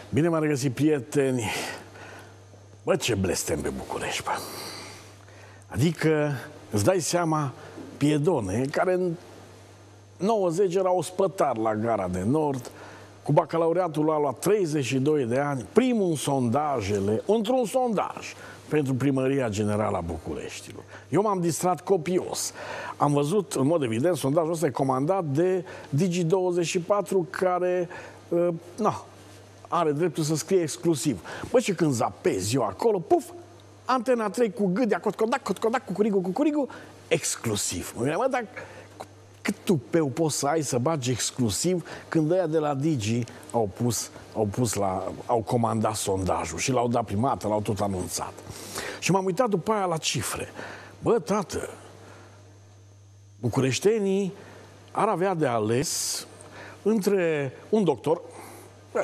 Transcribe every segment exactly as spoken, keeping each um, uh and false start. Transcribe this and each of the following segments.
Bine m-am regăsit, prieteni. Bă, ce blestem pe București, bă. Adică, îți dai seama, Piedone, care în nouăzeci era ospătar la Gara de Nord, cu bacalaureatul a luat treizeci și doi de ani, primul în sondajele, într-un sondaj pentru Primăria Generală a Bucureștilor. Eu m-am distrat copios. Am văzut, în mod evident, sondajul ăsta e comandat de Digi douăzeci și patru, care, uh, na, are dreptul să scrie exclusiv. Bă, și când zapez eu acolo, puf, Antena trei cu gâdea, cotcodac, cotcodac, cucurigu, cucurigu, exclusiv. Mă gândeam, mă, dar cât tupeu poți să ai să bagi exclusiv când ăia de la Digi au pus, au pus la, au comandat sondajul și l-au dat prima dată, l-au tot anunțat. Și m-am uitat după aia la cifre. Bă, tată, bucureștenii ar avea de ales între un doctor, bă,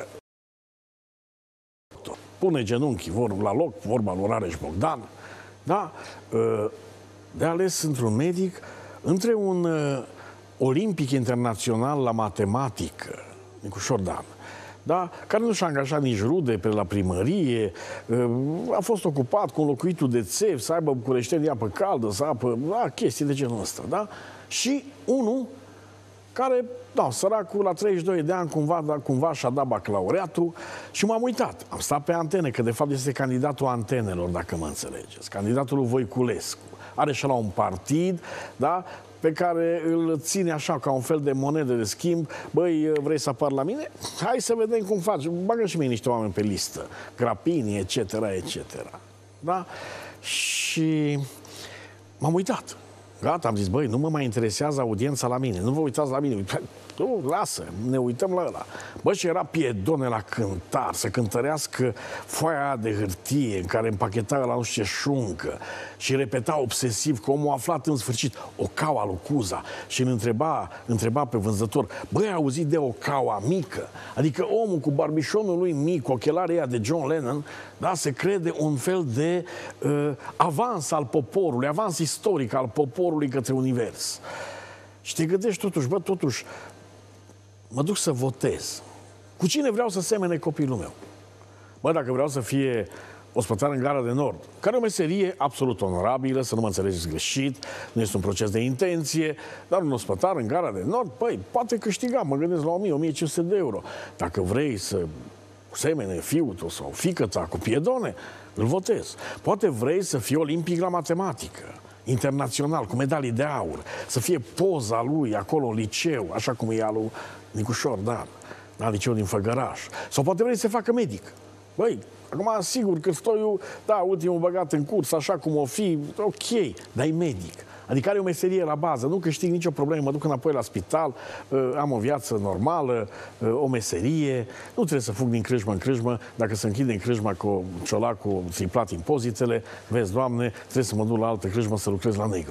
pune genunchii vor, la loc, vorba lui Rareș Bogdan, da? De ales într-un medic, între un uh, olimpic internațional la matematică, Nicușor Dan, da? Care nu și-a angajat nici rude pe la primărie, uh, a fost ocupat cu înlocuitul de țevi, să aibă bucureștenii apă caldă, să apă, da, chestii de genul ăsta, da? Și unul care, da, săracul la treizeci și doi de ani cumva, da, cumva și-a dat bacalaureatul și m-am uitat. Am stat pe antene, că de fapt este candidatul antenelor, dacă mă înțelegeți. Candidatul lui Voiculescu. Are și la un partid, da, pe care îl ține așa ca un fel de monedă de schimb. Băi, vrei să apar la mine? Hai să vedem cum faci. Bagă și mie niște oameni pe listă. Grapini, et cetera, et cetera. Da? Și m-am uitat. Gata, am zis, băi, nu mă mai interesează audiența la mine. Nu vă uitați la mine. Nu, lasă, ne uităm la ăla. Bă, și era Piedone la cântar, să cântărească foaia de hârtie în care împacheta la nu știu ce șuncă și repeta obsesiv că omul a aflat în sfârșit ocaua lui Cuza și îl întreba, întreba pe vânzător, băi, ai auzit de ocaua mică? Adică omul cu barbișonul lui mic, ochelarii ăia de John Lennon, da, se crede un fel de uh, avans al poporului, avans istoric al poporului către univers. Și te gândești totuși, bă, totuși, mă duc să votez. Cu cine vreau să semene copilul meu? Bă, dacă vreau să fie ospătar în Gara de Nord, care e o meserie absolut onorabilă, să nu mă înțelegeți greșit, nu este un proces de intenție, dar un ospătar în Gara de Nord, păi, poate câștiga, mă gândesc la o mie - o mie cinci sute de euro. Dacă vrei să semene fiul tău sau fiică ta cu Piedone, îl votez. Poate vrei să fii olimpic la matematică, internațional, cu medalii de aur, să fie poza lui acolo în liceu, așa cum e al lui Nicușor Dan, la liceul din Făgăraș. Sau poate vrei să facă medic. Băi, acum, sigur că stoiul, da, ultimul băgat în curs, așa cum o fi, ok, dar e medic. Adică are o meserie la bază, nu câștig nicio problemă, mă duc înapoi la spital, am o viață normală, o meserie, nu trebuie să fug din crâșmă în crâșmă, dacă se închide în crâșma cu ciolacul, ți-i plăt impozitele, vezi, Doamne, trebuie să mă duc la altă crâșmă să lucrez la negru.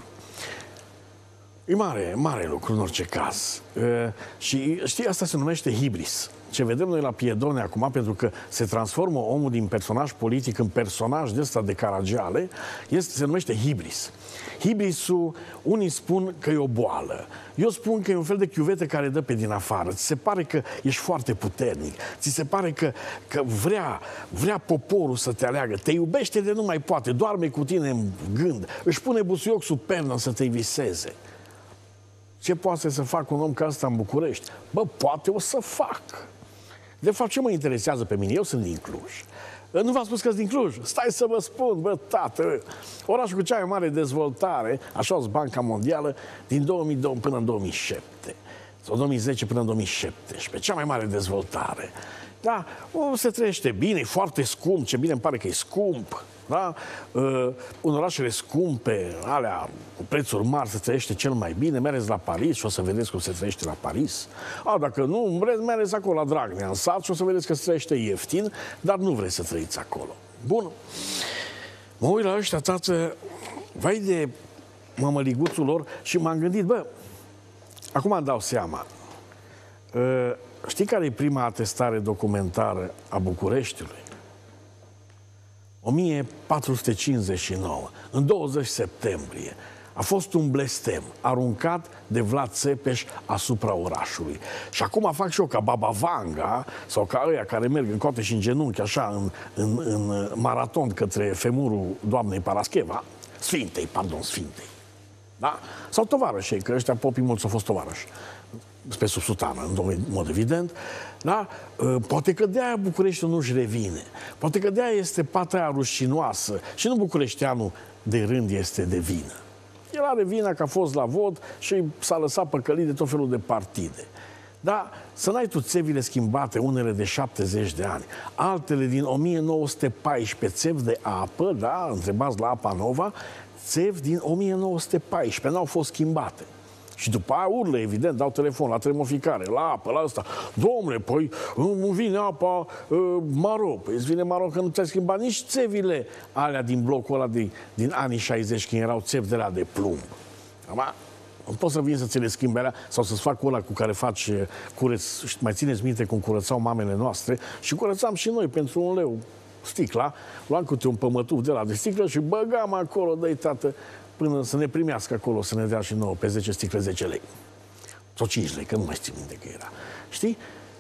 E mare, mare lucru în orice caz. Și știi, asta se numește hibris. Ce vedem noi la Piedone acum, pentru că se transformă omul din personaj politic în personaj de ăsta de Caragiale, este, se numește hibris. Hibrisul, unii spun că e o boală. Eu spun că e un fel de chiuvete care dă pe din afară. Ți se pare că ești foarte puternic. Ți se pare că, că vrea, vrea poporul să te aleagă. Te iubește de nu mai poate. Doarme cu tine în gând. Își pune busuioc sub pernă să te viseze. Ce poate să facă un om ca ăsta în București? Bă, poate o să fac. De fapt, ce mă interesează pe mine? Eu sunt din Cluj. Nu v-am spus că sunt din Cluj? Stai să vă spun, bă, tată, orașul cu cea mai mare dezvoltare, așa o Banca Mondială, din două mii doi până în două mii șapte. Sau două mii zece până în două mii șaptesprezece. Cea mai mare dezvoltare. Da, se trăiește bine, e foarte scump, ce bine îmi pare că e scump. Da? Uh, în orașele scumpe, alea cu prețuri mari, se trăiește cel mai bine. Mereți la Paris și o să vedeți cum se trăiește la Paris. A, dacă nu, mereți acolo la Dragnea, în sat, și o să vedeți că se trăiește ieftin, dar nu vreți să trăiți acolo. Bun. Mă uit la ăștia, tată, vai de mămăliguțul lor și m-am gândit, bă, acum îmi dau seama. Uh, știi care e prima atestare documentară a Bucureștiului? o mie patru sute cincizeci și nouă, în douăzeci septembrie. a fost un blestem aruncat de Vlad Țepeș asupra orașului. Și acum fac și eu ca Baba Vanga sau ca ăia care merg în coate și în genunchi, așa, în, în, în maraton către femurul doamnei Parascheva, Sfintei, pardon, Sfintei. Da? Sau tovarășei, că ăștia popii mulți au fost tovarăși. Pe sub sutană, în mod evident. Da? Poate că de-aia Bucureștiul nu-și revine. Poate că de-aia este pata aia rușinoasă. Și nu bucureșteanul de rând este de vină. El are vina că a fost la vot și s-a lăsat păcălit de tot felul de partide. Dar să n-ai tu țevile schimbate, unele de șaptezeci de ani, altele din o mie nouă sute paisprezece, țevi de apă, da? Întrebați la Apa Nova, țevi din o mie nouă sute paisprezece, n-au fost schimbate. Și după aia urlă, evident, dau telefon la termoficare, la apă, la ăsta. Dom'le, păi îmi vine apa uh, maro. Păi îți vine maro că nu ți-ai schimbat nici țevile alea din blocul ăla de, din anii șaizeci, când erau țevi de la de plumb. Acum, nu poți să vin să ți le schimbi alea sau să-ți fac ăla cu care faci cureț. Mai țineți minte cum curățau mamele noastre? Și curățam și noi pentru un leu sticla. Luam câte un pămătuf de la de sticlă și băgam acolo, dă-i tată, până să ne primească acolo, să ne dea și nouă pe zece sticle zece lei. Sau cinci lei, că nu mai știu minte că era. Știi?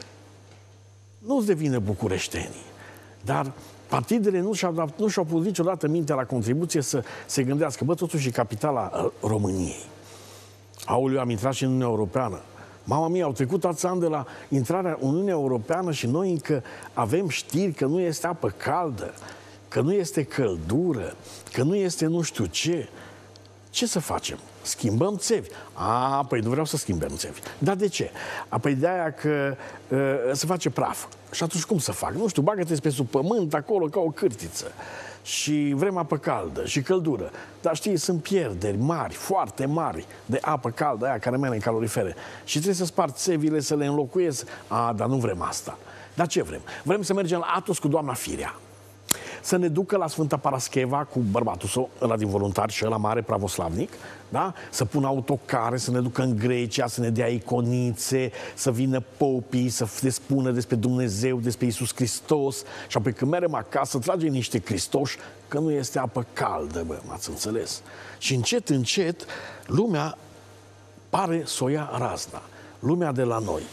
Nu-ți devine bucureștenii. Dar partidele nu și-au, nu și-au pus niciodată mintea la contribuție să se gândească, bă, totuși e capitala României. Aoleu, am intrat și în Uniunea Europeană. Mama mia, au trecut atâția ani de la intrarea în Uniunea Europeană și noi încă avem știri că nu este apă caldă, că nu este căldură, că nu este nu știu ce. Ce să facem? Schimbăm țevi. A, păi nu vreau să schimbăm țevi. Dar de ce? A, păi de-aia că uh, se face praf. Și atunci cum să fac? Nu știu, bagă-te pe sub pământ acolo ca o cârtiță. Și vrem apă caldă și căldură. Dar știi, sunt pierderi mari, foarte mari de apă caldă, aia care merge în calorifere. Și trebuie să spart țevile, să le înlocuiesc. A, dar nu vrem asta. Dar ce vrem? Vrem să mergem la Atos cu doamna Firea. Să ne ducă la Sfânta Parascheva cu bărbatul său, ăla din voluntari și ăla mare pravoslavnic, da? Să pună autocare, să ne ducă în Grecia, să ne dea iconițe, să vină popii, să ne spună despre Dumnezeu, despre Iisus Hristos și apoi când mergem acasă, tragem niște cristoși, că nu este apă caldă, bă, m-ați înțeles? Și încet, încet, lumea pare să o ia razna. Lumea de la noi.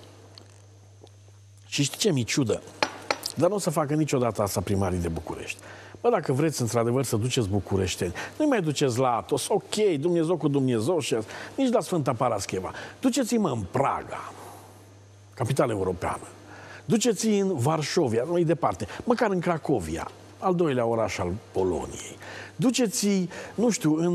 Și știi ce mi-e ciudă? Dar nu o să facă niciodată asta primarii de București. Bă, dacă vreți într-adevăr să duceți bucureșteni, nu-i mai duceți la Atos, ok, Dumnezeu cu Dumnezeu și nici la Sfânta Parascheva. Duceți-mă în Praga, capitală europeană. Duceți-i în Varșovia, nu-i departe, măcar în Cracovia, al doilea oraș al Poloniei. Duceți-i, nu știu, în,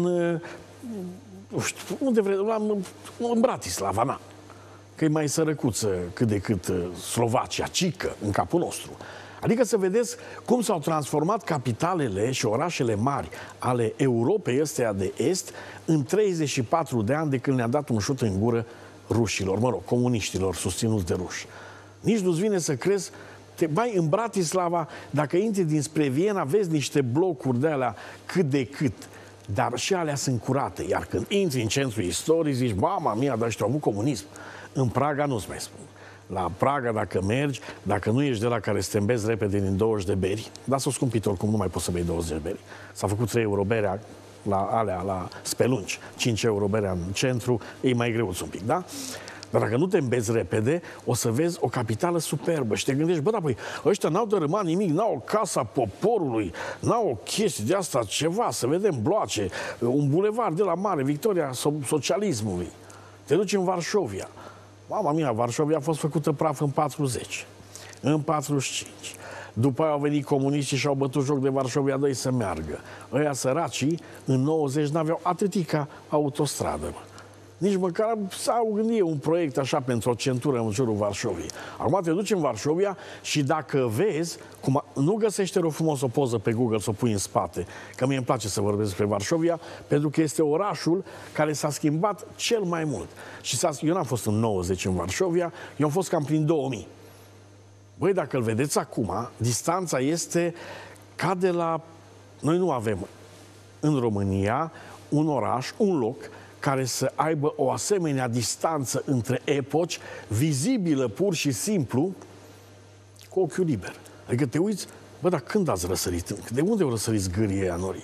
nu știu, unde vreți, în Bratislava, na. Că e mai sărăcuță cât de cât Slovacia, cică, în capul nostru. Adică să vedeți cum s-au transformat capitalele și orașele mari ale Europei ăsteia de Est în treizeci și patru de ani de când ne-a dat un șut în gură rușilor, mă rog, comuniștilor susținuți de ruși. Nici nu-ți vine să crezi, te bai în Bratislava, dacă intri dinspre Viena, vezi niște blocuri de alea cât de cât. Dar și alea sunt curate. Iar când intri în centrul istoric, zici, mama mia, dar ăștia au avut comunism. În Praga nu-ți mai spun. La Praga, dacă mergi, dacă nu ești de la care să te îmbezi repede din douăzeci de beri, dar s-o scumpit oricum, nu mai poți să bei douăzeci de beri. S-a făcut trei euro berea la alea, la spelunci, cinci euro berea în centru, e mai greu un pic, da? Dar dacă nu te îmbezi repede, o să vezi o capitală superbă și te gândești, bă, da, păi, ăștia n-au dărâmat nimic, n-au o casa poporului, n-au o chestie de asta, ceva, să vedem bloace, un bulevard de la Mare Victoria Socialismului. Te duci în Varșovia. Mama mia, Varșovia a fost făcută praf în patruzeci, în patruzeci și cinci. După aia au venit comuniștii și au bătut joc de Varșovia, dă-i să meargă. Ăia săracii, în nouăzeci, n-aveau atâtica autostradă. Mă. Nici măcar s-au gândit un proiect așa pentru o centură în jurul Varșoviei. Acum te duci în Varșovia și dacă vezi, cum nu găsește rău frumos o poză pe Google să o pui în spate, că mie îmi place să vorbesc despre Varșovia, pentru că este orașul care s-a schimbat cel mai mult. Și eu n-am fost în nouăzeci în Varșovia, eu am fost cam prin două mii. Băi, dacă îl vedeți acum, distanța este ca de la... Noi nu avem în România un oraș, un loc care să aibă o asemenea distanță între epoci, vizibilă pur și simplu, cu ochiul liber. Adică te uiți, bă, dar când ați răsărit? De unde au răsărit zgârie aia norii?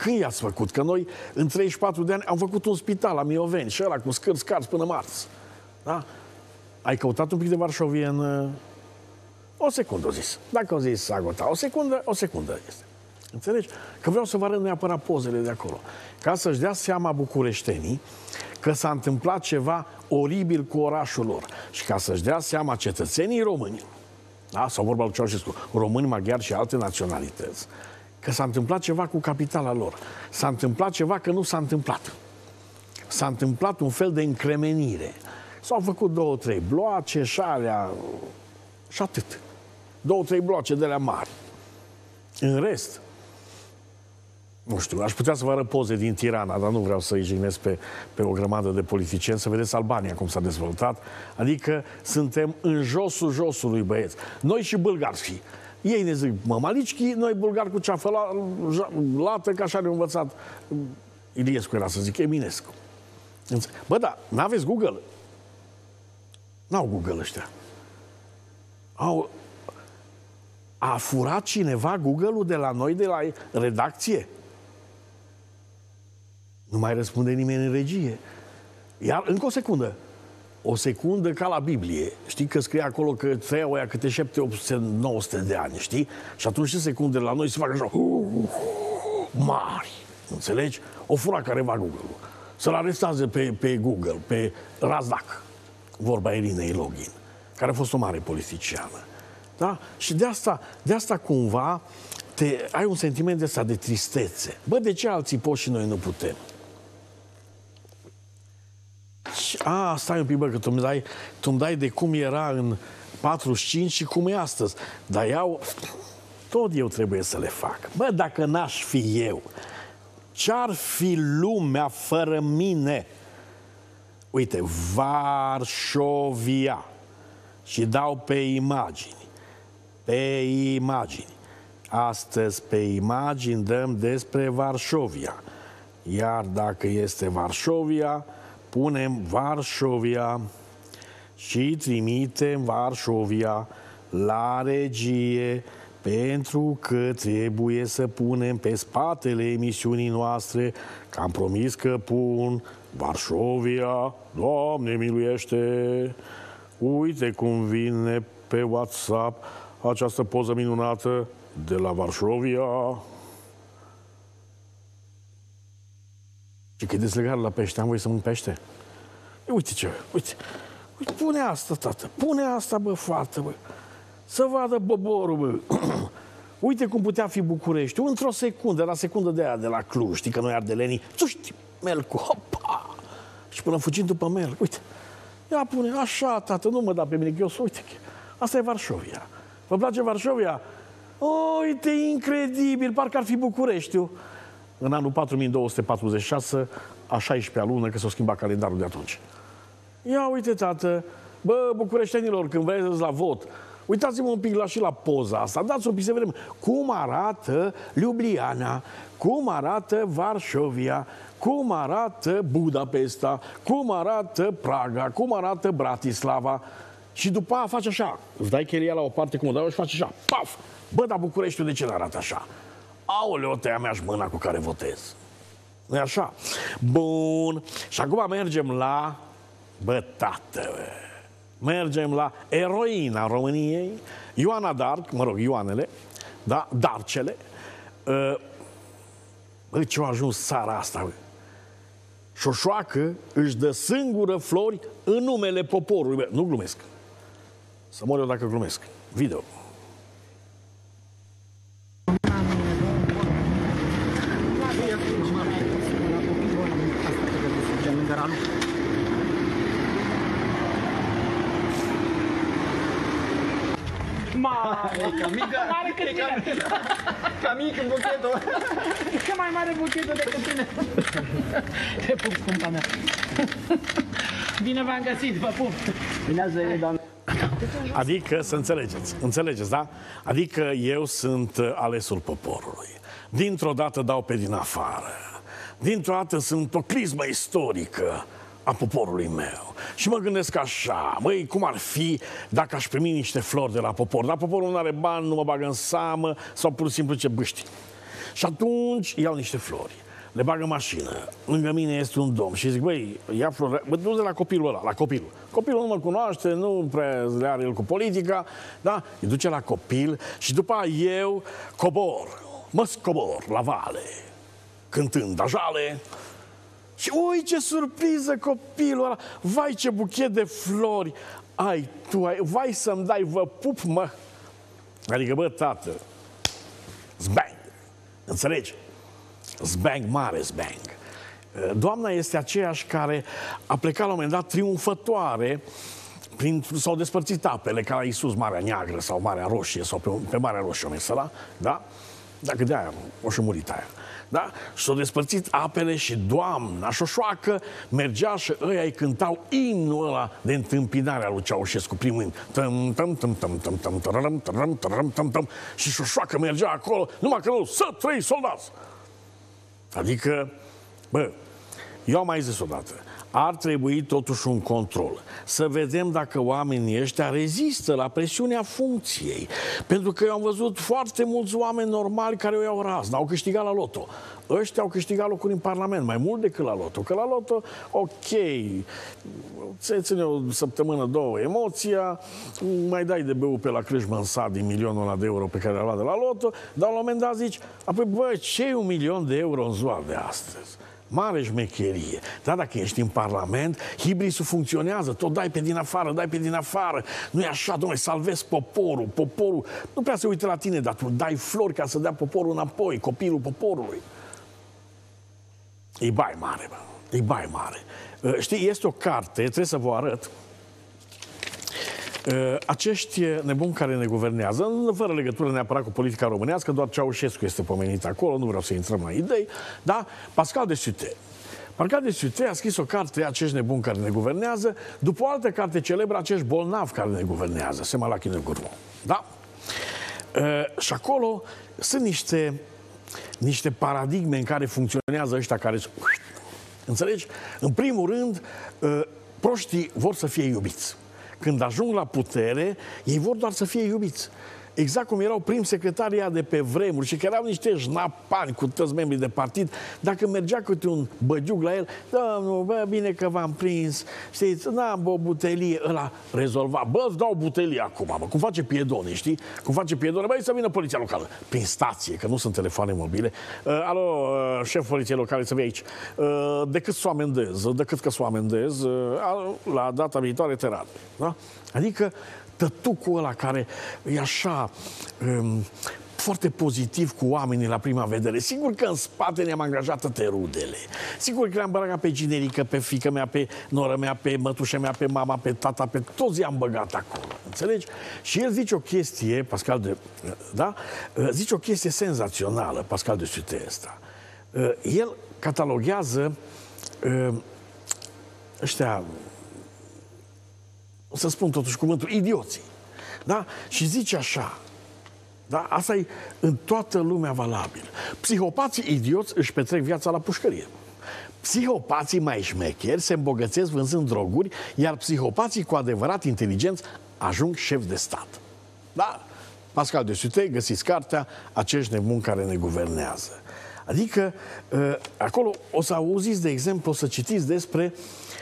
Când i-ați făcut? Că noi, în treizeci și patru de ani, am făcut un spital la Mioveni și ăla cu scârți carți până marți. Da? Ai căutat un pic de Varșovie în... O secundă, o zis. Dacă o zis Agota, o secundă, o secundă este. Înțelegi? Că vreau să vă arăt neapărat pozele de acolo. Ca să-și dea seama bucureștenii că s-a întâmplat ceva oribil cu orașul lor. Și ca să-și dea seama cetățenii români, da? Sau vorba lui Ceaușescu, români, maghiari și alte naționalități, că s-a întâmplat ceva cu capitala lor. S-a întâmplat ceva că nu s-a întâmplat. S-a întâmplat un fel de încremenire. S-au făcut două, trei bloace și alea... Și atât. Două, trei bloace de alea mari. În rest, nu știu, aș putea să vă arăt poze din Tirana, dar nu vreau să-i jignesc pe, pe o grămadă de politicieni, să vedeți Albania cum s-a dezvoltat. Adică suntem în josul josului, băieți. Noi și bulgarii. Ei ne zic mămalici, noi bulgari cu ceafă la, lată, că așa ne-a învățat Iliescu, era să zic, Eminescu. Bă, da, n-aveți Google? N-au Google ăștia. Au... A furat cineva Google-ul de la noi, de la redacție? Nu mai răspunde nimeni în regie. Iar, încă o secundă, o secundă ca la Biblie. Știi că scrie acolo că trăiau aia câte șapte, opt sute, nouă sute de ani, știi? Și atunci și secunde la noi se fac așa, mari, înțelegi? O fura careva Google-ul. Să-l aresteze pe, pe Google, pe Razdac, vorba Irinei Login, care a fost o mare politiciană. Da? Și de asta, de asta cumva te, ai un sentiment de ăsta de tristețe. Bă, de ce alții pot și noi nu putem? A, stai un pic, bă, că tu-mi dai, tu-mi dai de cum era în patruzeci și cinci și cum e astăzi. Dar iau, tot eu trebuie să le fac. Bă, dacă n-aș fi eu, ce-ar fi lumea fără mine? Uite, Varșovia. Și dau pe imagini. Pe imagini. Astăzi pe imagini dăm despre Varșovia. Iar dacă este Varșovia, punem Varșovia și trimitem Varșovia la regie, pentru că trebuie să punem pe spatele emisiunii noastre, că am promis că pun Varșovia, Doamne miluiește! Uite cum vine pe WhatsApp această poză minunată de la Varșovia. Și că e deslegat la pește, am voie să mânc pește? E, uite ce, uite, uite, pune asta, tată, pune asta, bă, fată, bă, să vadă boborul, bă. Uite cum putea fi București, într-o secundă, la secundă de aia de la Cluj, știi că noi ardelenii, țuști, melcu, hopa, și până fugind după melc, uite. Ia pune, așa, tată, nu mă da pe mine, că eu să uite, asta e Varșovia. Vă place Varșovia? Uite, incredibil, parcă ar fi Bucureștiul. În anul patru mii două sute patruzeci și șase, a șaisprezecea lună, că s-a schimbat calendarul de atunci. Ia uite, tată, bă, bucureștenilor, când vreți la vot, uitați-vă un pic la, și la poza asta, dați un pic să vedem cum arată Ljubljana, cum arată Varșovia, cum arată Budapesta, cum arată Praga, cum arată Bratislava. Și după aia faci așa, îți dai chelia la o parte cum o dai și faci așa, paf! Bă, dar Bucureștiul de ce n-arată așa? Aoleo, tăia mea și mâna cu care votez. Nu-i așa? Bun. Și acum mergem la... Bă, tată, bă. Mergem la eroina României, Ioana Darc, mă rog, Ioanele, da? Darcele. Bă, ce-a ajuns țara asta, bă. Șoșoacă își dă singură flori în numele poporului. Bă, nu glumesc. Să mor eu dacă glumesc. Video. Mare, ca mică, mare cât tine. Ca mic în buchetul. E mai mare buchetul decât tine. Te pup, scumpa mea. Bine v-am găsit, vă pup. Bine ați venit, doamne. Adică, să înțelegeți, înțelegeți, da? Adică eu sunt alesul poporului. Dintr-o dată dau pe din afară. Dintr-o dată sunt o clismă istorică a poporului meu. Și mă gândesc așa, măi, cum ar fi dacă aș primi niște flori de la popor? Dar poporul nu are bani, nu mă bagă în seamă, sau pur și simplu ce bâști. Și atunci iau niște flori, le bag în mașină, lângă mine este un domn și zic, băi, ia flori, bă, du-te la copilul ăla, la copilul. Copilul nu mă cunoaște, nu prea le are el cu politica, da? Îi duce la copil și după aia eu cobor, mă scobor la vale, cântând ajale. Și ui, ce surpriză copilul ăla, vai ce buchet de flori ai tu, ai, vai să-mi dai, vă pup, mă. Adică, bă, tată, zbang, înțelegi? Zbang mare, zbang. Doamna este aceeași care a plecat la un moment dat triumfătoare, prin, s-au despărțit apele, ca la Iisus, Marea Neagră sau Marea Roșie, sau pe, pe Marea Roșie, o mesela, da? Dacă de aia o și murit aia. Da? Și s-au despărțit apele și Doamna Șoșoacă mergea și ăia îi cântau imnul ăla de întâmpinare a lui Ceaușescu, primul tâm, tâm, tâm, tâm, tâm, tâm, tărăm, tărăm, tărăm, tâm, tâm. Și Șoșoacă mergea acolo, numai că nu, să trei soldați! Adică, bă, eu am mai zis odată, ar trebui totuși un control. Să vedem dacă oamenii ăștia rezistă la presiunea funcției. Pentru că eu am văzut foarte mulți oameni normali care o iau razna, au câștigat la loto. Ăștia au câștigat locuri în Parlament, mai mult decât la loto. Că la loto, ok, ți ține o săptămână, două, emoția, mai dai de băut pe la crâșmă în sat din milionul ăla de euro pe care l-a luat de la loto, dar la un moment dat zici, apoi, bă, ce e un milion de euro în ziua de astăzi? Mare șmecherie. Dar dacă ești în Parlament, hibrisul funcționează, tot dai pe din afară, dai pe din afară. Nu e așa, domnule, salvezi poporul. Poporul nu prea se uită la tine, dar tu dai flori ca să dea poporul înapoi, copilul poporului. E bai mare, bă. E bai mare. Știi, este o carte, trebuie să vă arăt. Acești nebuni care ne guvernează, fără legătură neapărat cu politica românească, doar Ceaușescu este pomenit acolo, nu vreau să intrăm la idei, da? Pascal de Suté. Pascal de Suté a scris o carte, Acești nebuni care ne guvernează, după o altă carte celebră, Acești bolnavi care ne guvernează, Semalachi de Gurmon. Da? E, și acolo sunt niște, niște paradigme în care funcționează ăștia care... Înțelegi? În primul rând, proștii vor să fie iubiți. Când ajung la putere, ei vor doar să fie iubiți. Exact cum erau prim secretarii de pe vremuri și că erau niște jnapani cu toți membrii de partid, dacă mergea câte un băgiug la el, domnul, bă, bine că v-am prins, știți, n-am o butelie, ăla rezolva, bă, îți dau butelie acum, bă, cum face Piedone, știi? Cum face Piedone, băi, să vină poliția locală, prin stație, că nu sunt telefoane mobile. Uh, alo, uh, șef poliției locale, să vii aici. Uh, decât să o amendez, decât că să o amendez, uh, la data viitoare te rad. Da? Adică, tătucul ăla care e așa um, foarte pozitiv cu oamenii la prima vedere. Sigur că în spate ne-am angajat toate rudele. Sigur că le-am băgat pe generică, pe fiică mea, pe noră mea, pe mătușa mea, pe mama, pe tata, pe toți i-am băgat acolo. Înțelegi? Și el zice o chestie, Pascal de... Da? Zice o chestie senzațională, Pascal de Suté ăsta. El cataloghează ăștia... O să spun totuși cuvântul, idioții. Da? Și zice așa, da? Asta e în toată lumea valabil. Psihopații idioți își petrec viața la pușcărie. Psihopații mai șmecheri se îmbogățesc vânzând droguri, iar psihopații cu adevărat inteligenți ajung șef de stat. Da? Pascal de Suté, găsiți cartea Acești nebuni care ne guvernează. Adică, acolo o să auziți, de exemplu, o să citiți despre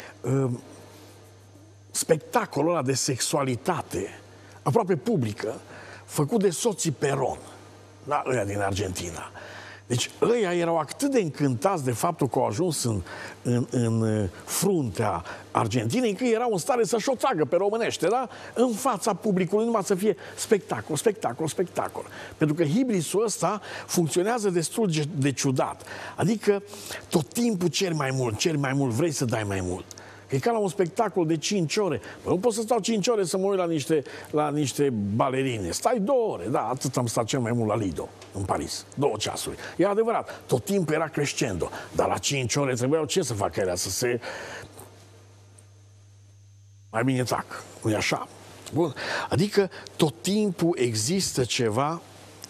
spectacolul ăla de sexualitate, aproape publică, făcut de soții Peron, da, ăia din Argentina. Deci ăia erau atât de încântați de faptul că au ajuns în, în, în fruntea Argentinei, că erau în stare să-și o tragă pe românește, da? În fața publicului, numai să fie spectacol, spectacol, spectacol. Pentru că hibrisul ăsta funcționează destul de ciudat. Adică tot timpul ceri mai mult, ceri mai mult, vrei să dai mai mult. E ca la un spectacol de cinci ore. Păi nu pot să stau cinci ore să mă uit la niște, la niște balerine. Stai două ore. Da, atât am stat cel mai mult la Lido, în Paris. Două ceasuri. E adevărat. Tot timpul era crescendo. Dar la cinci ore trebuiau ce să facă ele? Să se... Mai bine tac. Nu-i așa? Bun. Adică tot timpul există ceva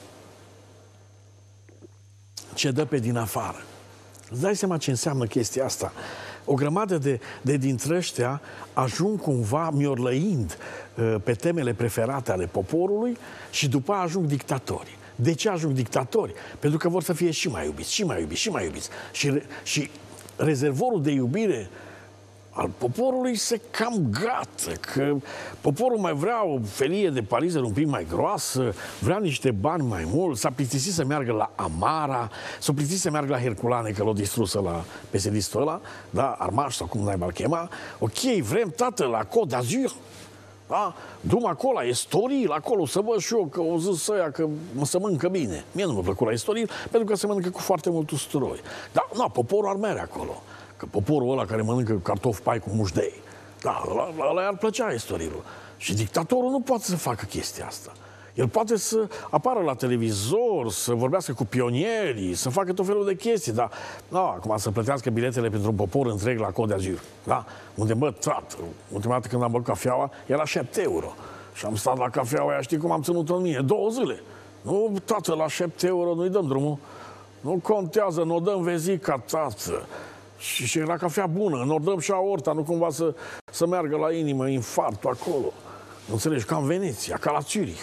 ce dă pe din afară. Îți dai seama ce înseamnă chestia asta? O grămadă de, de dintre ăștia ajung cumva miorlăind uh, pe temele preferate ale poporului și după aia ajung dictatori. De ce ajung dictatori? Pentru că vor să fie și mai iubiți, și mai iubiți, și mai iubiți. Și, și rezervorul de iubire al poporului se cam gata, că poporul mai vrea o felie de parizer un pic mai groasă, vrea niște bani mai mult, s-a plictisit să meargă la Amara, s-a plictisit să meargă la Herculane, că l-a distrusă la P S D-istul ăla, da, Armaș sau cum n-ai chema. Ok, vrem, tată, la Côte d'Azur, da? Drum acolo, la Estoril, acolo, să văd și eu, că o zis ăia că să mănâncă bine. Mie nu mă plăcut la Estoril, pentru că se mănâncă cu foarte mult usturoi. Dar, nu, poporul ar mere acolo. Că poporul ăla care mănâncă cartofi pai cu mușdei, da, ăla, ăla ar plăcea Estorilul. Și dictatorul nu poate să facă chestia asta. El poate să apară la televizor, să vorbească cu pionierii, să facă tot felul de chestii, dar nu, acum să plătească biletele pentru un popor întreg la Côte d'Azur, da? Unde, bă, trat, ultima dată când am băut cafeaua, era șapte euro. Și am stat la cafeaua aia, știi cum am ținut-o în mine? Două zile. Nu, tată, la șapte euro nu-i dăm drumul. Nu contează, nu o dăm vezica, tată. Și, și la cafea bună, nu o dăm și aorta, nu cumva să, să meargă la inimă, infartul acolo. Înțelegi? Ca în Veneția, ca la Zurich.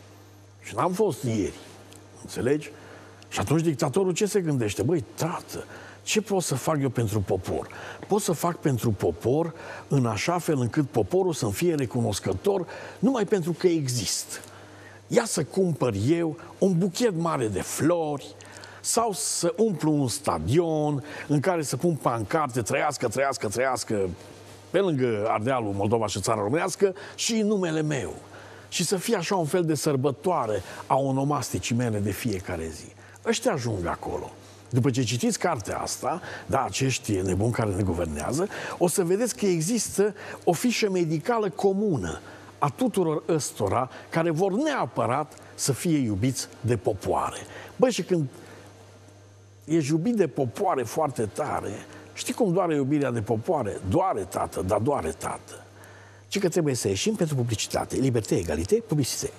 Și n-am fost ieri. Înțelegi? Și atunci dictatorul ce se gândește? Băi, tată, ce pot să fac eu pentru popor? Pot să fac pentru popor în așa fel încât poporul să-mi fie recunoscător numai pentru că există. Ia să cumpăr eu un buchet mare de flori sau să umplu un stadion în care să pun pancarte, trăiască, trăiască, trăiască, pe lângă Ardealul, Moldova și țara românească și în numele meu. Și să fie așa un fel de sărbătoare a onomasticii mele de fiecare zi. Ăștia ajung acolo. După ce citiți cartea asta, da, acești nebuni care ne guvernează, o să vedeți că există o fișă medicală comună a tuturor ăstora care vor neapărat să fie iubiți de popoare. Băi, și când ești iubit de popoare foarte tare, știi cum doare iubirea de popoare? Doare, tată, dar doare, tată. Și că trebuie să ieșim pentru publicitate. Liberté, egalité, publicitate.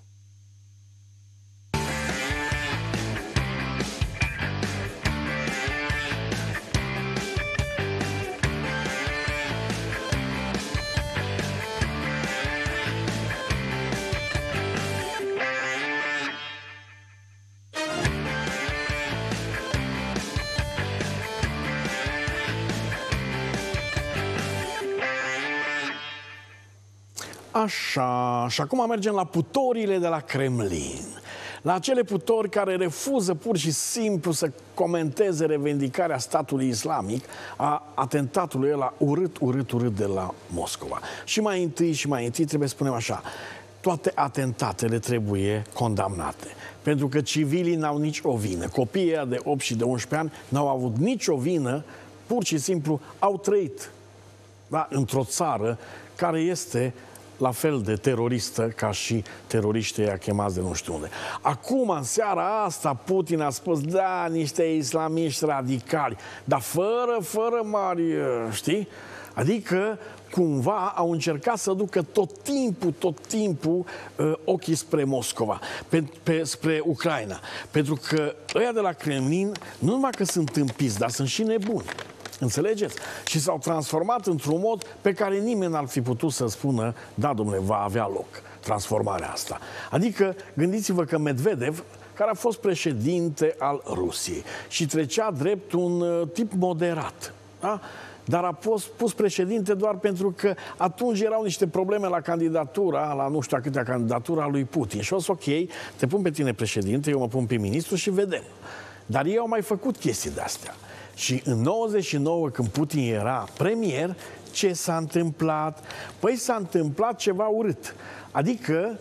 Așa, și acum mergem la putorile de la Kremlin. La acele putori care refuză pur și simplu să comenteze revendicarea statului islamic a atentatului ăla urât, urât, urât de la Moscova. Și mai întâi și mai întâi trebuie să spunem așa, toate atentatele trebuie condamnate. Pentru că civilii n-au nici o vină. Copiii de opt și de unsprezece ani n-au avut nici o vină, pur și simplu au trăit, da, într-o țară care este la fel de teroristă ca și teroriștii ăia chemați de nu știu unde. Acum, în seara asta, Putin a spus, da, niște islamiști radicali, dar fără, fără mari, știi? Adică, cumva, au încercat să ducă tot timpul, tot timpul uh, ochii spre Moscova, pe, pe, spre Ucraina. Pentru că ăia de la Kremlin, nu numai că sunt împiți, dar sunt și nebuni. Înțelegeți? Și s-au transformat într-un mod pe care nimeni n-ar fi putut să spună, da, domnule, va avea loc transformarea asta. Adică, gândiți-vă că Medvedev, care a fost președinte al Rusiei și trecea drept un uh, tip moderat, da? Dar a fost pus președinte doar pentru că atunci erau niște probleme la candidatura, la nu știu a câtea candidatura a lui Putin. Și o să, ok, te pun pe tine președinte, eu mă pun pe ministru și vedem. Dar ei au mai făcut chestii de-astea. Și în nouăzeci și nouă, când Putin era premier, ce s-a întâmplat? Păi s-a întâmplat ceva urât. Adică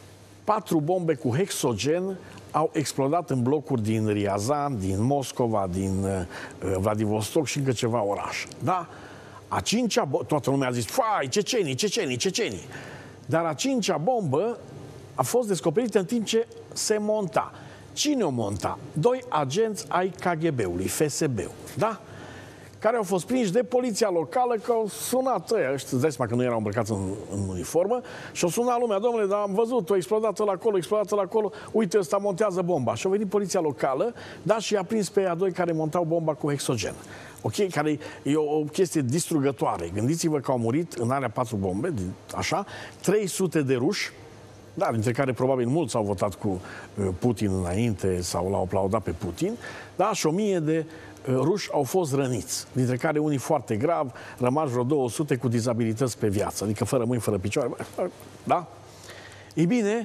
patru bombe cu hexogen au explodat în blocuri din Riazan, din Moscova, din uh, Vladivostok și încă ceva oraș. Da? A cincea bombă, toată lumea a zis, fai, cecenii, cecenii, cecenii. Dar a cincea bombă a fost descoperită în timp ce se monta. Cine o monta? Doi agenți ai K G B-ului, F S B-ul, da? Care au fost prinși de poliția locală, că au sunat ăia, îți dai seama că nu erau îmbrăcați în, în uniformă, și au sunat lumea, domnule, dar am văzut, o explodat ăla acolo, explodat ăla acolo, uite, ăsta montează bomba. Și au venit poliția locală, da, și i-a prins pe ea doi care montau bomba cu hexogen. Ok? Care e o, o chestie distrugătoare. Gândiți-vă că au murit în alea patru bombe, așa, trei sute de ruși, da, dintre care probabil mulți au votat cu Putin înainte sau l-au aplaudat pe Putin, da, și o mie de ruși au fost răniți, dintre care unii foarte grav, rămas vreo două sute cu dizabilități pe viață, adică fără mâini, fără picioare, da? Ei bine,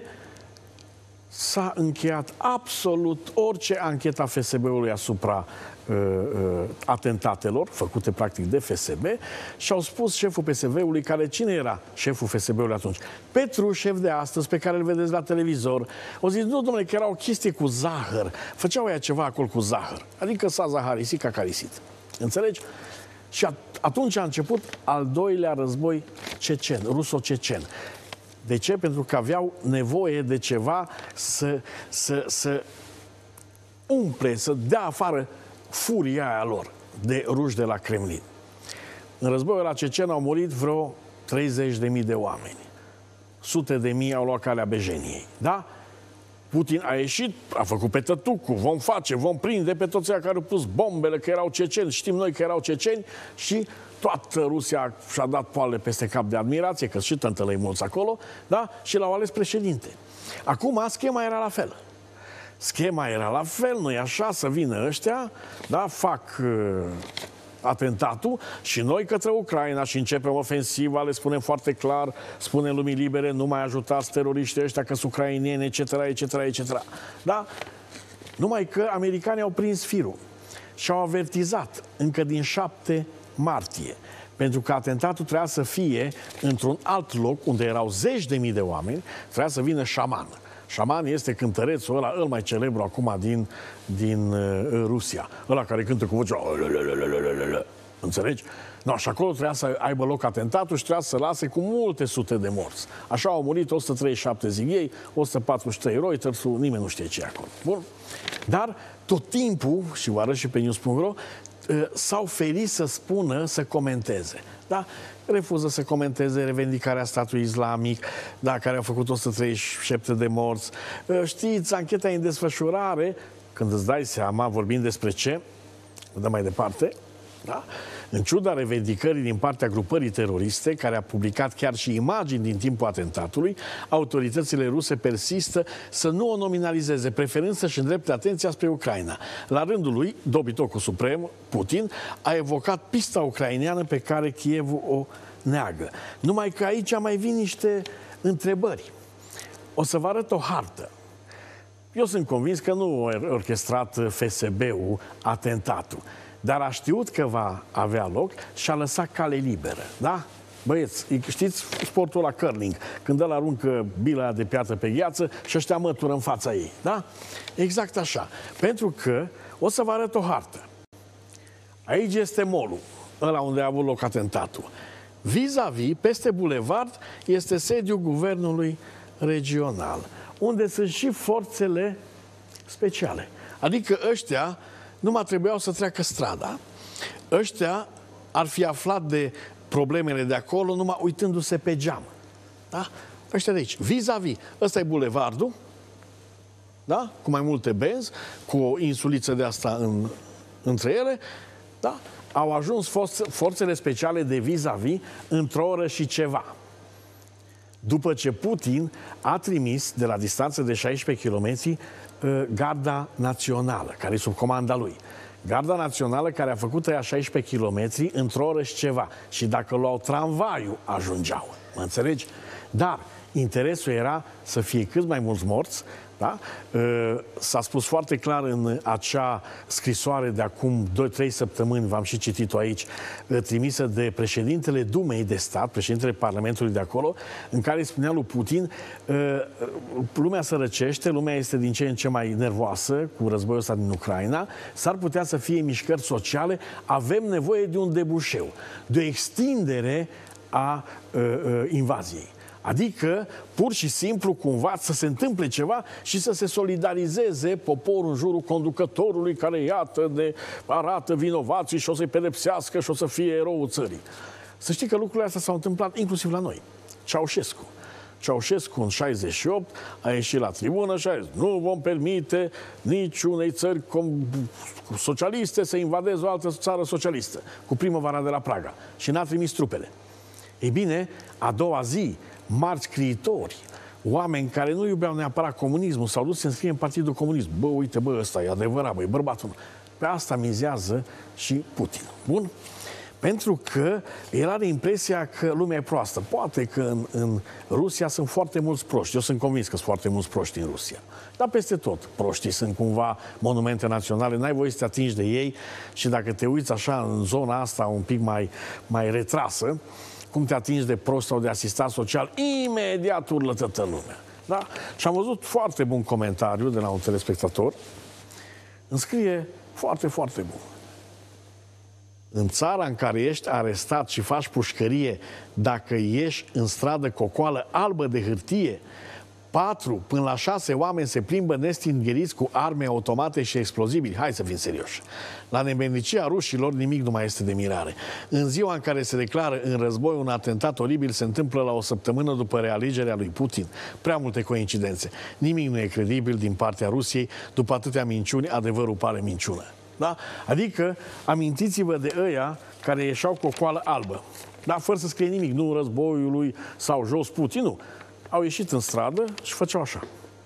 s-a încheiat absolut orice anchetă a F S B-ului asupra uh, uh, atentatelor făcute practic de F S B și au spus șeful P S V-ului, care cine era șeful F S B-ului atunci? Petru, șef de astăzi, pe care îl vedeți la televizor. O zis, nu, domnule, că era o chestie cu zahăr. Făceau ea ceva acolo cu zahăr. Adică s-a zaharisit, cacarisit. Înțelegi? Și atunci a început al doilea război cecen, ruso-cecen. De ce? Pentru că aveau nevoie de ceva să, să, să umple, să dea afară furia aia lor de ruși de la Kremlin. În războiul la cecen au murit vreo treizeci de mii de oameni. Sute de mii au luat calea Bejeniei. Da? Putin a ieșit, a făcut pe tătucul, vom face, vom prinde pe toți aia care au pus bombele, că erau ceceni, știm noi că erau ceceni și toată Rusia și-a dat poale peste cap de admirație, că și tântălăi mulți acolo, da? Și l-au ales președinte. Acum, schema era la fel. Schema era la fel, nu-i așa, să vină ăștia, da? Fac uh, atentatul și noi către Ucraina și începem ofensiva, le spunem foarte clar, spunem lumii libere, nu mai ajutați teroriștii ăștia că sunt ucrainieni, et cetera, et cetera, et cetera. Da? Numai că americanii au prins firul și au avertizat încă din șapte martie, pentru că atentatul trebuia să fie într-un alt loc unde erau zeci de mii de oameni, trebuia să vină șaman. Șaman este cântărețul ăla, îl mai celebru acum din, din uh, Rusia. Ăla care cântă cu vocea. Înțelegi? No, și acolo trebuia să aibă loc atentatul și trebuia să lase cu multe sute de morți. Așa au murit o sută treizeci și șapte, zic ei, o sută patruzeci și trei Reuters, nimeni nu știe ce e acolo. Bun? Dar tot timpul, și vă arăt și pe news punct ro, s-au ferit să spună, să comenteze. Da? Refuză să comenteze revendicarea statului islamic, da, care a făcut o sută treizeci și șapte de morți. Știți, ancheta e în desfășurare, când îți dai seama, vorbim despre ce, dăm mai departe, da? În ciuda revendicării din partea grupării teroriste, care a publicat chiar și imagini din timpul atentatului, autoritățile ruse persistă să nu o nominalizeze, preferând să-și îndrepte atenția spre Ucraina. La rândul lui, dobitocul suprem, Putin, a evocat pista ucraineană pe care Kievul o neagă. Numai că aici mai vin niște întrebări. O să vă arăt o hartă. Eu sunt convins că nu a orchestrat F S B-ul atentatul, dar a știut că va avea loc și a lăsat cale liberă, da? Băieți, știți sportul la curling, când ăla aruncă bila de piatră pe gheață și ăștia mătură în fața ei, da? Exact așa. Pentru că o să vă arăt o hartă. Aici este molul, ăla unde a avut loc atentatul. Vis-a-vis, peste bulevard, este sediul guvernului regional, unde sunt și forțele speciale. Adică ăștia nu mai trebuiau să treacă strada. Ăștia ar fi aflat de problemele de acolo numai uitându-se pe geam. Da? Ăștia de aici. Vis-a-vis. Ăsta e bulevardul, da? Cu mai multe benzi, cu o insuliță de asta în, între ele. Da? Au ajuns forțele speciale de vis-a-vis într-o oră și ceva. După ce Putin a trimis de la distanță de șaisprezece kilometri Garda Națională, care e sub comanda lui. Garda Națională care a făcut ăia șaisprezece kilometri într-o oră și ceva. Și dacă luau tramvaiul, ajungeau. Mă înțelegi? Dar interesul era să fie cât mai mulți morți. Da? S-a spus foarte clar în acea scrisoare de acum două trei săptămâni, v-am și citit-o aici, trimisă de președintele Dumei de stat, președintele Parlamentului de acolo, în care spunea lui Putin, lumea se răcește, lumea este din ce în ce mai nervoasă cu războiul ăsta din Ucraina, s-ar putea să fie mișcări sociale, avem nevoie de un debușeu, de o extindere a uh, uh, invaziei. Adică, pur și simplu, cumva, să se întâmple ceva și să se solidarizeze poporul în jurul conducătorului care, iată, de arată vinovații și o să-i pedepsească și o să fie eroul țării. Să știi că lucrurile astea s-au întâmplat inclusiv la noi. Ceaușescu. Ceaușescu, în șaizeci și opt, a ieșit la tribună și a zis, nu vom permite niciunei țări socialiste să invadeze o altă țară socialistă, cu primăvara de la Praga. Și n-a trimis trupele. Ei bine, a doua zi, marți scriitori, oameni care nu iubeau neapărat comunismul, s-au dus să se înscrie în Partidul Comunist. Bă, uite, bă, ăsta e adevărat, bă, e bărbatul. Pe asta mizează și Putin. Bun? Pentru că el are impresia că lumea e proastă. Poate că în, în Rusia sunt foarte mulți proști. Eu sunt convins că sunt foarte mulți proști în Rusia. Dar peste tot, proștii sunt cumva monumente naționale, n-ai voie să te atingi de ei și dacă te uiți așa în zona asta un pic mai, mai retrasă, cum te atingi de prost sau de asistat social, imediat urlă toată lumea. Da? Și am văzut foarte bun comentariu de la un telespectator. Îmi scrie foarte, foarte bun. În țara în care ești arestat și faci pușcărie, dacă ieși în stradă cu o coală albă de hârtie, patru până la șase oameni se plimbă nestingheriți cu arme automate și explozibili. Hai să fim serioși. La nemernicia rușilor nimic nu mai este de mirare. În ziua în care se declară în război un atentat oribil se întâmplă la o săptămână după realegerea lui Putin. Prea multe coincidențe. Nimic nu e credibil din partea Rusiei. După atâtea minciuni, adevărul pare minciună. Da? Adică, amintiți-vă de ăia care ieșeau cu o coală albă. Da? Fără să scrie nimic. Nu războiului sau jos Putin, nu. Au ieșit în stradă și făceau așa.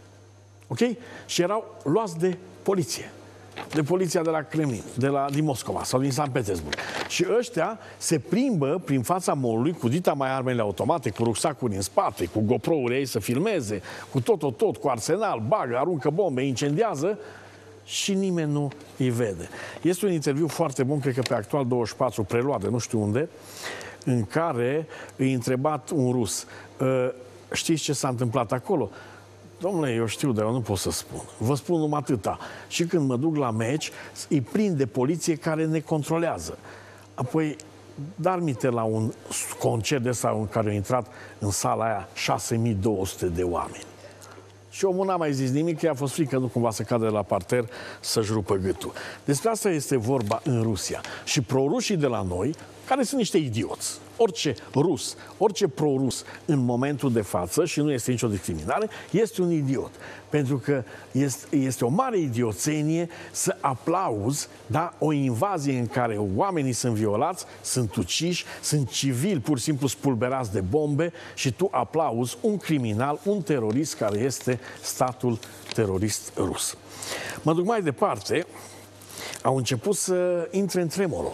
Ok? Și erau luați de poliție. De poliția de la Kremlin, de la, din Moscova sau din Sankt Petersburg. Și ăștia se plimbă prin fața mall-ului cu dita mai armele automate, cu rucsacuri în spate, cu GoPro-uri ei să filmeze, cu tot, tot, tot, cu arsenal, bagă, aruncă bombe, incendiază și nimeni nu îi vede. Este un interviu foarte bun, cred că pe Actual douăzeci și patru, preluat de nu știu unde, în care îi întrebat un rus, știți ce s-a întâmplat acolo? Domnule, eu știu, dar eu nu pot să spun. Vă spun numai atâta. Și când mă duc la meci, îi prind de poliție care ne controlează. Apoi, dar minte la un concert de ăsta în care au intrat în sala aia șase mii două sute de oameni. Și omul n-a mai zis nimic, că a fost frică, nu cumva să cadă de la parter să-și rupă gâtul. Despre asta este vorba în Rusia. Și prorușii de la noi, care sunt niște idioți. Orice rus, orice prorus în momentul de față, și nu este nicio discriminare, este un idiot. Pentru că este, este o mare idioțenie să aplauzi, da, o invazie în care oamenii sunt violați, sunt uciși, sunt civili pur și simplu spulberați de bombe și tu aplauzi un criminal, un terorist care este statul terorist rus. Mă duc mai departe, au început să intre în tremolo.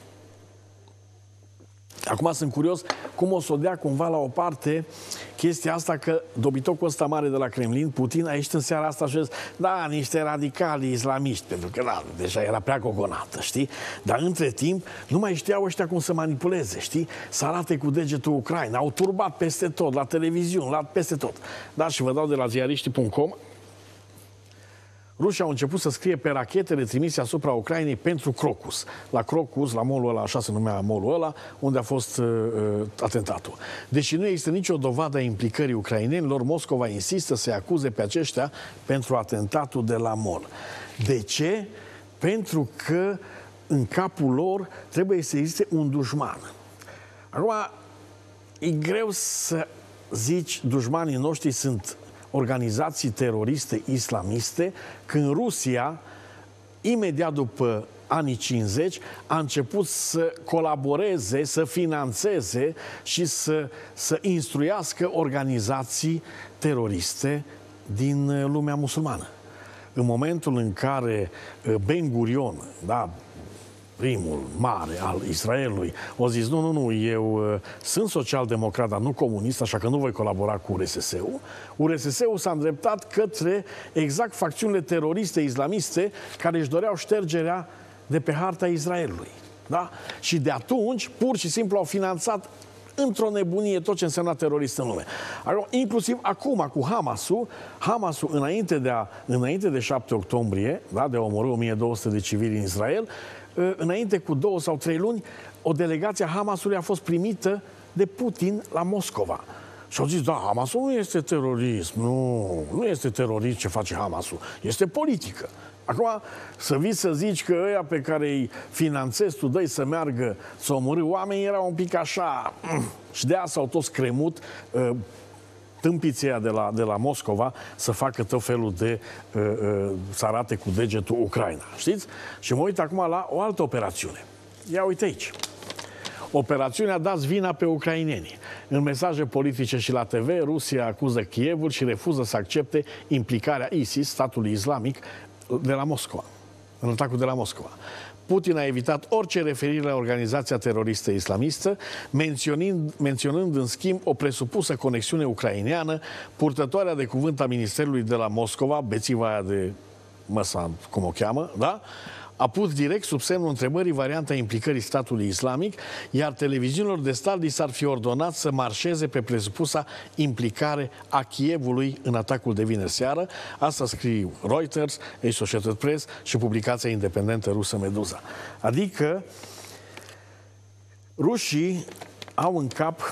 Acum sunt curios cum o să o dea cumva la o parte chestia asta că dobitocul ăsta mare de la Kremlin, Putin, a ieșit în seara asta și a zis, da, niște radicali islamiști, pentru că da, deja era prea coconată, știi? Dar între timp nu mai știau ăștia cum să manipuleze, știi? Să arate cu degetul Ucraina, au turbat peste tot, la televiziuni, la peste tot. Da, și vă dau de la ziariștii punct com. Rușii au început să scrie pe rachetele trimise asupra Ucrainei pentru Crocus. La Crocus, la mall-ul ăla, așa se numea mall-ul ăla, unde a fost uh, atentatul. Deși nu există nicio dovadă a implicării ucrainenilor, Moscova insistă să-i acuze pe aceștia pentru atentatul de la mall. De ce? Pentru că în capul lor trebuie să existe un dușman. Acum, e greu să zici dușmanii noștri sunt organizații teroriste islamiste, când Rusia, imediat după anii cincizeci, a început să colaboreze, să finanțeze și să, să instruiască organizații teroriste din lumea musulmană. În momentul în care Ben Gurion, da, primul mare al Israelului, a zis, nu, nu, nu, eu uh, sunt social-democrat, dar nu comunist, așa că nu voi colabora cu U R S S-ul. U R S S-ul s-a îndreptat către exact facțiunile teroriste islamiste care își doreau ștergerea de pe harta Israelului. Da? Și de atunci, pur și simplu, au finanțat într-o nebunie tot ce însemna terorist în lume. Inclusiv acum cu Hamasul, Hamasul înainte de, a, înainte de șapte octombrie, da, de a omorî o mie două sute de civili în Israel, înainte cu două sau trei luni, o delegație a Hamasului a fost primită de Putin la Moscova. Și au zis, da, Hamasul nu este terorism, nu, nu este terorism ce face Hamasul, este politică. Acum, să vii să zici că ăia pe care îi finanțezi tu, dă-i să meargă să omorâ oameni, era un pic așa, și de aia s-au toți cremut uh, tâmpiții de la, de la Moscova să facă tot felul de, uh, uh, să arate cu degetul Ucraina, știți? Și mă uit acum la o altă operațiune. Ia uite aici. Operațiunea dați vina pe ucraineni. În mesaje politice și la T V, Rusia acuză Kievul și refuză să accepte implicarea ISIS, statului islamic, de la Moscova, în atacul de la Moscova. Putin a evitat orice referire la organizația teroristă islamistă, menționând, menționând în schimb o presupusă conexiune ucraineană. Purtătoarea de cuvânt a Ministerului de la Moscova, bețiva aia de măsa, cum o cheamă, da? A pus direct sub semnul întrebării varianta implicării statului islamic, iar televiziunilor de stat li s-ar fi ordonat să marșeze pe presupusa implicare a Kievului în atacul de vineri seară. Asta scriu Reuters, Associated Press și publicația independentă rusă Meduza. Adică rușii au în cap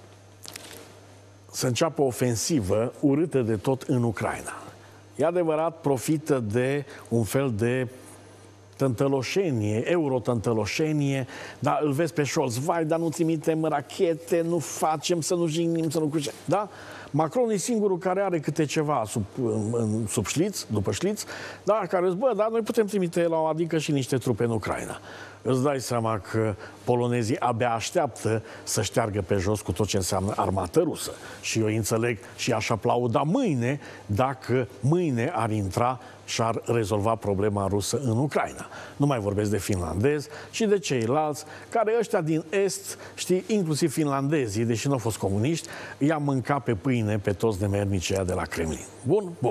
să înceapă o ofensivă urâtă de tot în Ucraina. E adevărat, profită de un fel de tântăloșenie, eurotântăloșenie, dar îl vezi pe Scholz, vai, dar nu trimitem rachete, nu facem, să nu jignim, să nu crucem, da? Macron e singurul care are câte ceva sub, în, sub șliț, după șliț, da, care zice, bă, dar noi putem trimite la o adică și niște trupe în Ucraina. Îți dai seama că polonezii abia așteaptă să șteargă pe jos cu tot ce înseamnă armată rusă. Și eu înțeleg și aș aplauda mâine dacă mâine ar intra și ar rezolva problema rusă în Ucraina. Nu mai vorbesc de finlandezi și de ceilalți, care ăștia din Est, știi, inclusiv finlandezii, deși nu au fost comuniști, i-a mâncat pe pâine pe toți nemernicii ăia de la Kremlin. Bun? Bun.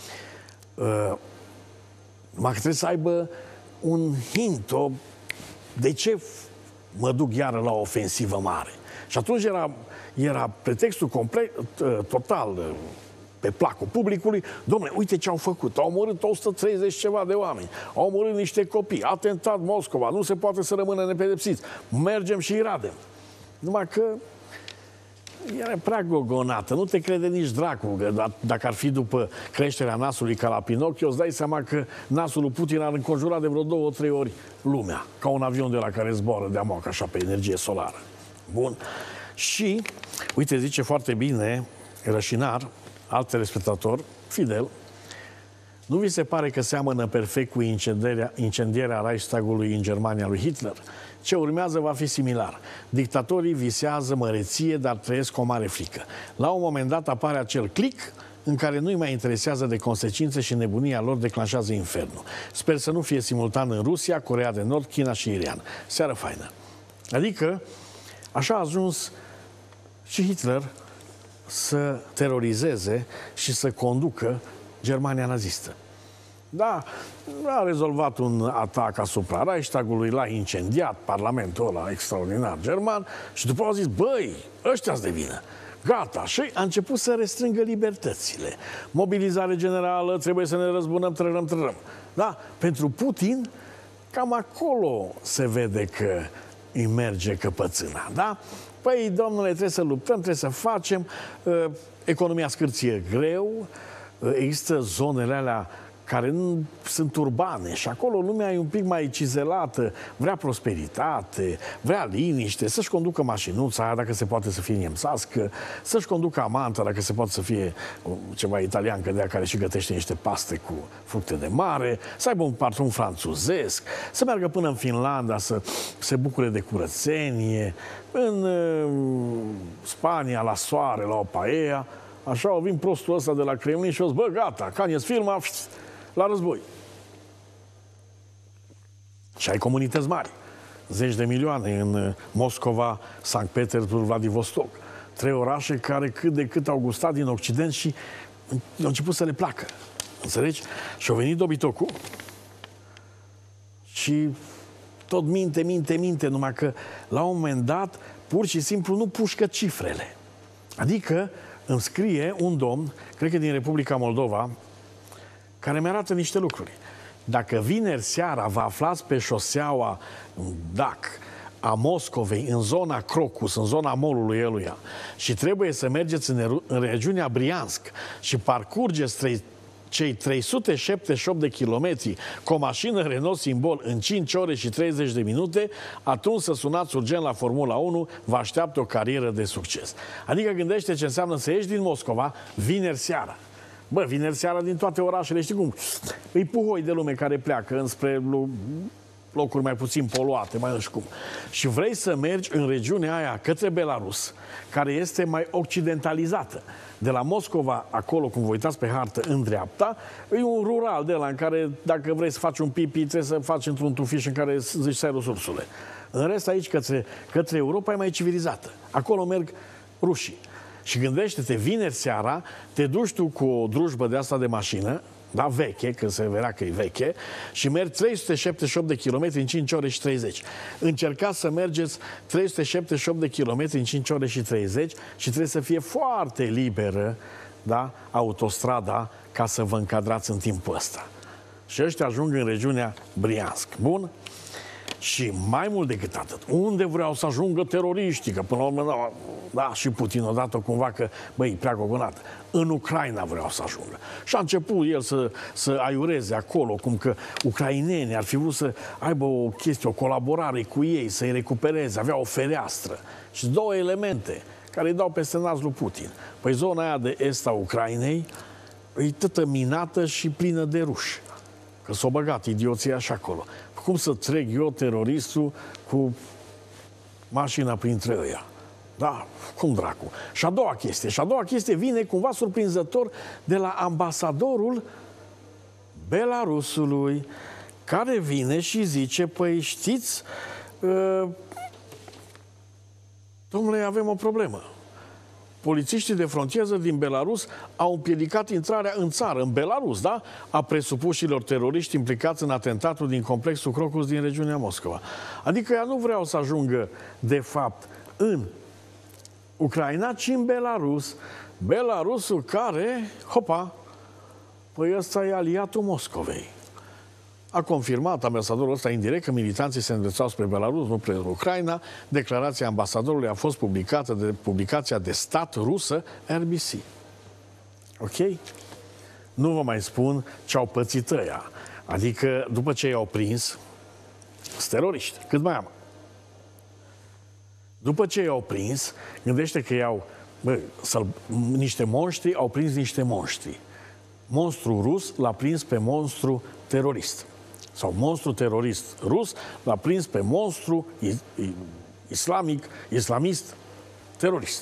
Uh, Mai trebuie să aibă un hint, o... de ce mă duc iară la o ofensivă mare? Și atunci era, era pretextul complet, total pe placul publicului. Dom'le, uite ce au făcut. Au omorât o sută treizeci ceva de oameni. Au omorât niște copii. Atentat Moscova. Nu se poate să rămână nepedepsiți. Mergem și îi radem. Numai că era prea gogonată. Nu te crede nici dracu. Că dacă ar fi după creșterea nasului ca la Pinocchio, îți dai seama că nasul lui Putin ar înconjura de vreo două, trei ori lumea. Ca un avion de la care zboară de amoc, așa, pe energie solară. Bun. Și, uite, zice foarte bine Rășinar, alt telespectator, fidel, nu vi se pare că seamănă perfect cu incendierea, incendierea Reichstagului în Germania lui Hitler? Ce urmează va fi similar. Dictatorii visează măreție, dar trăiesc o mare frică. La un moment dat apare acel click în care nu-i mai interesează de consecințe și nebunia lor declanșează infernul. Sper să nu fie simultan în Rusia, Coreea de Nord, China și Iran. Seară faină. Adică, așa a ajuns și Hitler să terorizeze și să conducă Germania nazistă. Da, a rezolvat un atac asupra Reichstagului, l-a incendiat Parlamentul ăla extraordinar german și după au zis, băi, ăștia-s de vină. Gata, și a început să restrângă libertățile. Mobilizare generală, trebuie să ne răzbunăm, trărăm, trărăm. Da, pentru Putin, cam acolo se vede că îi merge căpățâna, da? Păi, domnule, trebuie să luptăm, trebuie să facem. Economia scârție greu, există zonele alea care nu sunt urbane și acolo lumea e un pic mai cizelată, vrea prosperitate, vrea liniște, să-și conducă mașinuța aia, dacă se poate să fie nemțească, să-și conducă amanta, dacă se poate să fie ceva italiancă de aia care și gătește niște paste cu fructe de mare, să aibă un patron franțuzesc, să meargă până în Finlanda, să se bucure de curățenie, în uh, Spania, la soare, la o paella. Așa o vin prostul ăsta de la Kremlin și o zic, bă, gata, Cannes filma, la război. Și ai comunități mari. Zeci de milioane în Moscova, Sankt Petersburg, Vladivostok. Trei orașe care cât de cât au gustat din Occident și au început să le placă. Înțelegi? Și au venit dobitocul și tot minte, minte, minte, numai că la un moment dat pur și simplu nu pușcă cifrele. Adică îmi scrie un domn, cred că din Republica Moldova, care mi-arată niște lucruri. Dacă vineri seara vă aflați pe șoseaua D A C a Moscovei, în zona Crocus, în zona molului eluia, și trebuie să mergeți în, în regiunea Briansk și parcurgeți trei, cei trei sute șaptezeci și opt de kilometri cu o mașină Renault Simbol în cinci ore și treizeci de minute, atunci să sunați urgent la Formula unu, vă așteaptă o carieră de succes. Adică gândește ce înseamnă să ieși din Moscova vineri seara. Bă, vineri seara din toate orașele, știi cum? Îi puhoi de lume care pleacă înspre locuri mai puțin poluate, mai nu știu cum. Și vrei să mergi în regiunea aia către Belarus, care este mai occidentalizată. De la Moscova, acolo, cum vă uitați pe hartă, în dreapta, e un rural de la în care, dacă vrei să faci un pipi, trebuie să faci într-un tufiș în care zici serus ursule. În rest, aici, către, către Europa, e mai civilizată. Acolo merg rușii. Și gândește-te, vineri seara, te duci tu cu o drujbă de asta de mașină, da, veche, că se vedea că e veche, și mergi trei sute șaptezeci și opt de kilometri în cinci ore și treizeci. Încercați să mergeți trei sute șaptezeci și opt de kilometri în cinci ore și treizeci și trebuie să fie foarte liberă, da, autostrada, ca să vă încadrați în timpul ăsta. Și ăștia ajung în regiunea Briansk. Bun? Și mai mult decât atât, unde vreau să ajungă teroriștii, că până la urmă, da, da, și Putin odată cumva că, băi, prea gogonat, în Ucraina vreau să ajungă. Și a început el să, să aiureze acolo, cum că ucrainenii ar fi vrut să aibă o chestie, o colaborare cu ei, să-i recupereze, avea o fereastră. Și două elemente care îi dau peste nas lui Putin. Păi zona aia de est a Ucrainei e tătă minată și plină de ruși. Că s-au băgat idioții așa acolo. Cum să trec eu, teroristul, cu mașina printre ăia? Da, cum dracu? Și a doua chestie. Și a doua chestie vine cumva surprinzător de la ambasadorul Belarusului, care vine și zice, păi știți, uh, domnule, avem o problemă. Polițiștii de frontieră din Belarus au împiedicat intrarea în țară, în Belarus, da? A presupușilor teroriști implicați în atentatul din complexul Crocus din regiunea Moscova. Adică ea nu vreau să ajungă, de fapt, în Ucraina, ci în Belarus. Belarusul care, hopa, păi ăsta e aliatul Moscovei. A confirmat ambasadorul ăsta indirect că militanții se îndrețau spre Belarus, nu spre Ucraina. Declarația ambasadorului a fost publicată de publicația de stat rusă R B C. Ok? Nu vă mai spun ce au pățit ăia. Adică, după ce i-au prins, sunt teroriști. Cât mai am? După ce i-au prins, gândește că i-au, bă, niște monștri, au prins niște monștri. Monstru rus l-a prins pe monstru terorist. Sau monstru terorist rus l-a prins pe monstru islamic, islamist terorist.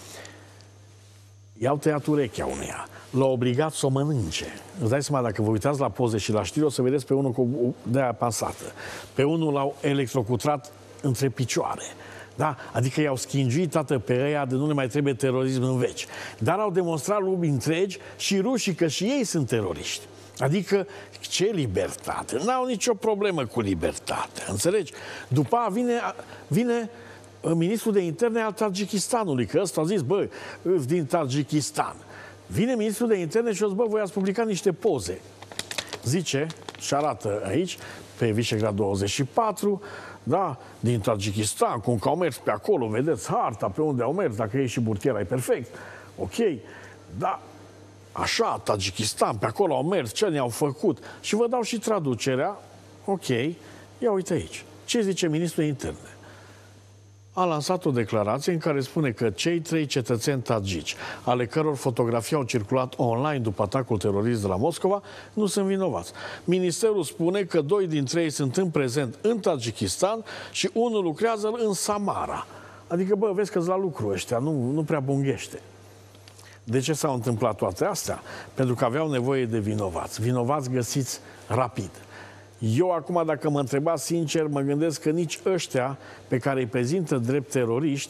I-au tăiat urechea uneia. L-au obligat să o mănânce. Îți dai seama, dacă vă uitați la poze și la știri, o să vedeți pe unul cu de-aia pasată. Pe unul l-au electrocutat între picioare. Da? Adică i-au schingiuit tată pe ăia de nu le mai trebuie terorism în veci. Dar au demonstrat lumii întregi și rușii că și ei sunt teroriști. Adică, ce libertate? N-au nicio problemă cu libertatea. Înțelegi? După aia vine, vine ministrul de interne al Tajikistanului, că ăsta a zis, bă, din Tajikistan. Vine ministrul de interne și a zis, bă, voi ați publicat niște poze. Zice, și arată aici, pe Visegrad douăzeci și patru, da, din Tajikistan, cum că au mers pe acolo, vedeți harta pe unde au mers, dacă e și burtiera, e perfect. Ok, da, așa, Tajikistan, pe acolo au mers, ce ne-au făcut. Și vă dau și traducerea, ok, ia uite aici. Ce zice ministrul interne? A lansat o declarație în care spune că cei trei cetățeni tagici, ale căror fotografii au circulat online după atacul terorist de la Moscova, nu sunt vinovați. Ministerul spune că doi dintre ei sunt în prezent în Tajikistan și unul lucrează în Samara. Adică, bă, vezi că-s la lucru ăștia, nu, nu prea bunghește. De ce s-au întâmplat toate astea? Pentru că aveau nevoie de vinovați. Vinovați găsiți rapid. Eu acum, dacă mă întrebați sincer, mă gândesc că nici ăștia pe care îi prezintă drept teroriști,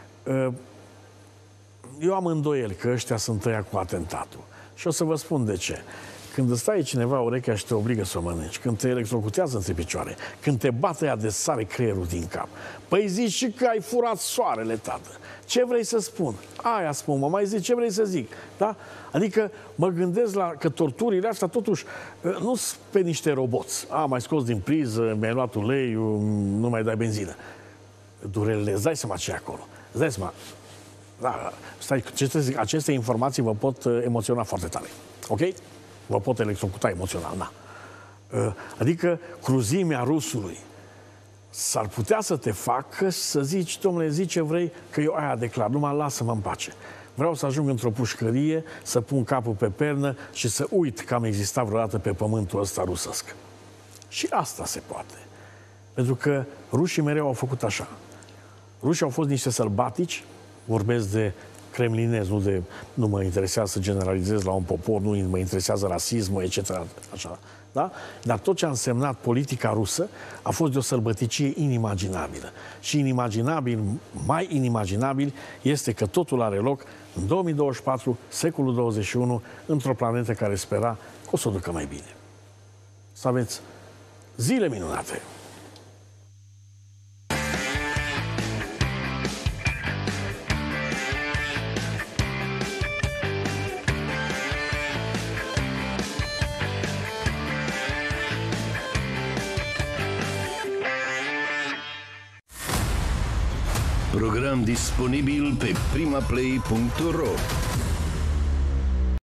eu am îndoieli că ăștia sunt ăia cu atentatul. Și o să vă spun de ce. Când îți stai cineva urechea și te obligă să o mănânci, când te electrocutează între picioare, când te bate ea de sare creierul din cap, păi zici și că ai furat soarele, tată. Ce vrei să spun? Aia spun, mă mai zici, ce vrei să zic? Da? Adică mă gândesc la că torturile astea totuși nu sunt pe niște roboți. A, mai scos din priză, mi-ai luat uleiul, nu mai dai benzină. Durelele, îți dai seama ce e acolo. Îți dai seama. Da, stai, aceste, aceste informații vă pot emoționa foarte tare. Ok? Vă pot electrocuta emoțional, da. Adică cruzimea rusului s-ar putea să te facă să zici, domnule, zici ce vrei, că eu aia declar, numai lasă-mă în pace. Vreau să ajung într-o pușcărie, să pun capul pe pernă și să uit că am existat vreodată pe pământul ăsta rusesc. Și asta se poate. Pentru că rușii mereu au făcut așa. Rușii au fost niște sălbatici, vorbesc de kremlinez, nu, de, nu mă interesează să generalizez la un popor, nu mă interesează rasismul, et cetera. Așa, da? Dar tot ce a însemnat politica rusă a fost de o sălbăticie inimaginabilă. Și inimaginabil, mai inimaginabil, este că totul are loc în două mii douăzeci și patru, secolul douăzeci și unu, într-o planetă care spera că o să o ducă mai bine. Să aveți zile minunate! Program disponibil pe primaplay punct ro.